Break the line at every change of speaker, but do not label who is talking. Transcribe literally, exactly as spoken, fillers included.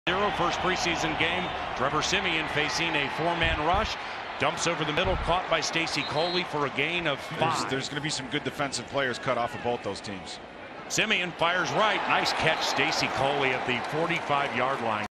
First preseason game, Trevor Siemian facing a four-man rush. Dumps over the middle, caught by Stacy Coley for a gain of five.
There's, there's going to be some good defensive players cut off of both those teams.
Siemian fires right. Nice catch, Stacy Coley at the forty-five yard line.